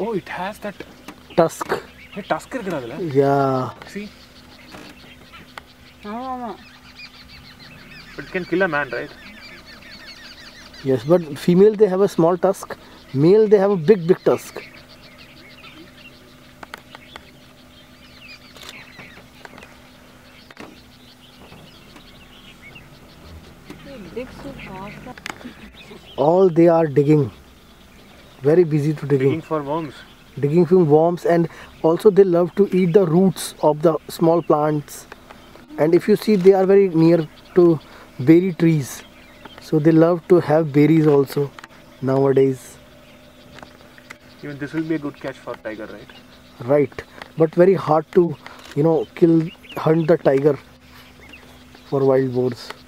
Oh, it has that tusk. hey, tusk irukadala. Yeah. See? But it can kill a man, right? Yes, but female they have a small tusk. Male they have a big tusk. All they are digging. Very busy to digging. Digging for worms. Digging for worms, and also they love to eat the roots of the small plants. And if you see, they are very near to berry trees, so they love to have berries also nowadays. Even this will be a good catch for tiger, right? Right, but very hard to, hunt the tiger for wild boars.